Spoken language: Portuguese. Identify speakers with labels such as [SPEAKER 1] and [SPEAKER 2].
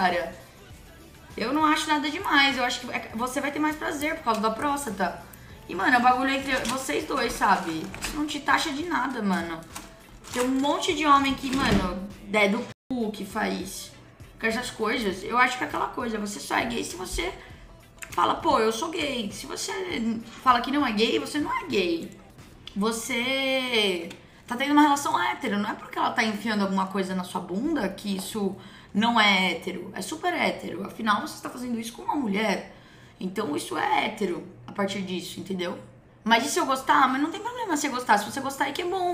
[SPEAKER 1] cara. Eu não acho nada demais. Eu acho que você vai ter mais prazer por causa da próstata. E, mano, é um bagulho entre vocês dois, sabe? Isso não te taxa de nada, mano. Tem um monte de homem que, mano, é do cu que faz com essas coisas. Eu acho que é aquela coisa, você só é gay se você fala, pô, eu sou gay. Se você fala que não é gay, você não é gay. Você tá tendo uma relação hétero. Não é porque ela tá enfiando alguma coisa na sua bunda que isso não é hétero. É super hétero. Afinal, você está fazendo isso com uma mulher. Então isso é hétero a partir disso, entendeu? Mas e se eu gostar? Mas não tem problema se eu gostar. Se você gostar, aí que é bom.